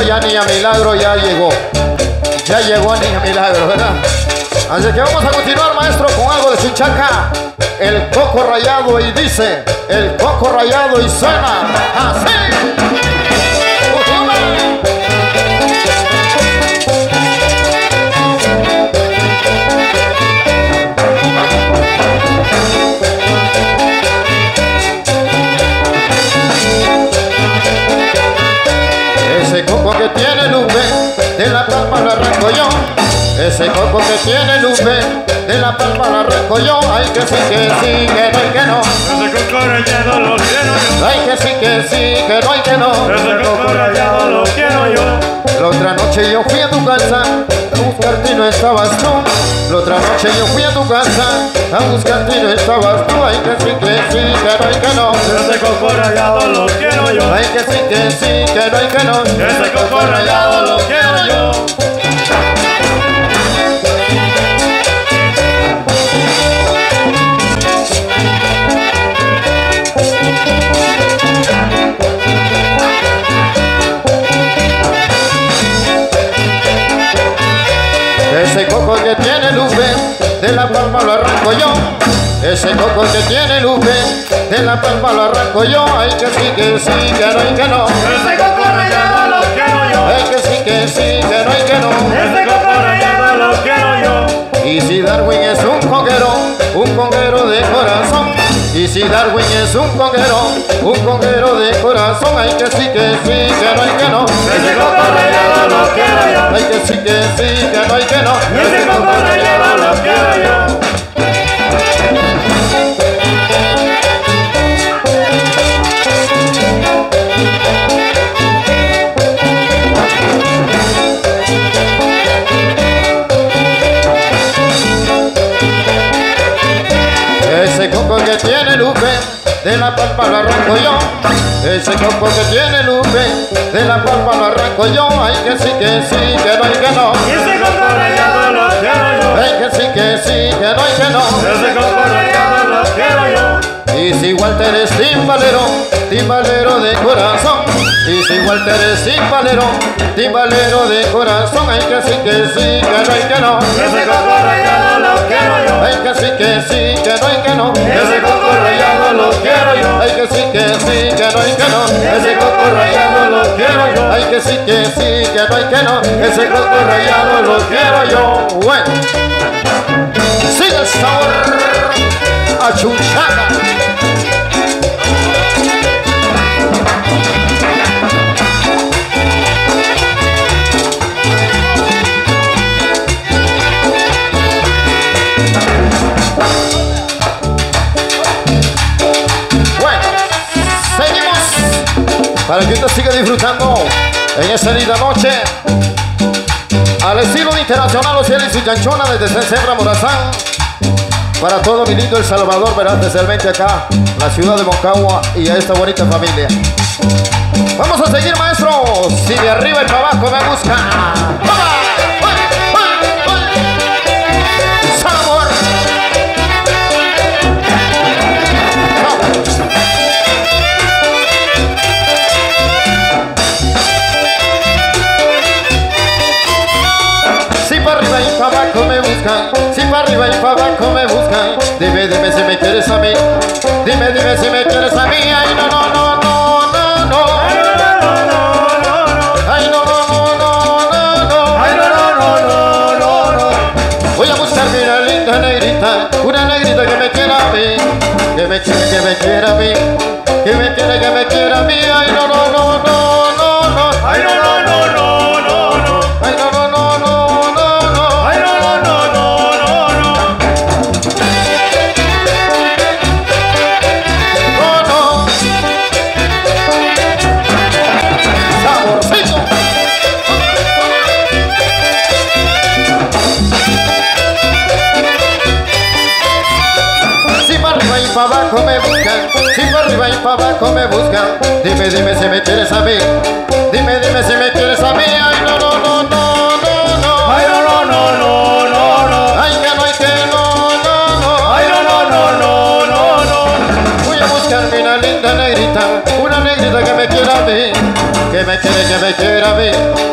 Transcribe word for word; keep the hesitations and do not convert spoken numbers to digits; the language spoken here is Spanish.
ya Niña Milagro ya llegó. Ya llegó Niña Milagro, ¿verdad? Así que vamos a continuar, maestro, con algo de Chinchaca. El coco rayado y dice, el coco rayado y suena así. Ese coco que tiene lupe, de la palma lo arranco yo. Ese coco que tiene lupe, de la palma lo arranco yo. Ay que sí, que sí, que no y que no. Ese coco rayado lo quiero yo. Ay que sí, que sí, que no y que no. Ese coco rayado lo quiero yo. La otra noche yo fui a tu casa a buscarte y no estabas tú. La otra noche yo fui a tu casa a buscarte y no estabas tú. Ay que sí, que sí, que no y que no. Ese coco rayado lo quiero yo. Ay que sí, que sí, que no y que no. Ese coco rayado lo quiero yo. Ese coco que tiene lupe, de la palma lo arranco yo. Ese coco que tiene lupe, de la palma lo arranco yo. Ay que sí, que sí, que no y que no. Ese coco rayado lo quiero yo. Ay que sí, que sí, que no y que no. Ese coco rayado lo quiero yo. Y si Darwin es un conguero, un conguero de corazón. Y si Darwin es un conguero, un conguero de corazón. Ay que sí, que sí, que no y que no. Ese coco rayado lo quiero yo. Ay que sí, que sí, que no y que no. Ese coco rayado lo quiero yo. Ese coco que tiene lupe, de la palma lo arranco yo. Ese coco que tiene lupe, de la palma lo arranco yo. Ay que sí, que sí, que no y que no. Ese coco rayado lo quiero yo. Ay que sí, que sí, que no y que no. Ese coco rayado lo quiero yo. Y si Walter es timbalero, timbalero de corazón. Y si Walter es timbalero, timbalero de corazón. Ay que sí, que sí, que no y que no. Ese coco rayado lo quiero yo. Ay que sí, que sí, que no y que no. Ese coco rayado lo quiero yo. Ay que sí, que sí, que no y que no. Ese coco rayado lo quiero yo. Ay que sí, que sí, que no y que no. Ese coco rayado lo quiero yo. Bueno, sigue el sabor a Chinchaca. Para que usted siga disfrutando en esta linda noche al estilo de Internacional Ociel y su chanchona desde Centra Morazán. Para todo mi lindo El Salvador, verás, especialmente acá, la ciudad de Moncagua y a esta bonita familia. Vamos a seguir, maestro. Si de arriba y para abajo me busca. ¡Sabor! Si para arriba y para abajo me buscan, si para arriba y para abajo me buscan. Dime, dime si me quieres a mí. Dime, dime si me quieres a mí. Ay, no, no, no, no, no, no. Ay, no, no, no, no, no. Ay, no, no, no, no, no, no. Ay, no, no, no, no, no, no. Voy a buscarme una linda negrita, una negrita que me quiera a mí, que me quiera, que me quiera a mí, que me quiera, que me quiera a mí. Ay, no, no, no, no, no, no. Ay, no, no, no, no, no, no. Ay, no, no, no, no, no, no. Ay, no, no, no, no, no, no. No, no. Saborcito. Si para arriba y para abajo me buscan, si para arriba y para abajo me buscan. Dime, dime si me quieres a mí. Dime, dime si me quieres a mí. Ay, no, no, no, no, no, no. Ay, no, no, no, no, no, no. Ay, que no, ay, que no, no, no. Ay, no, no, no, no, no, no. Voy a buscarme una linda negrita, una negrita que me quiera a mí, que me quiere, que me quiera a mí, mí.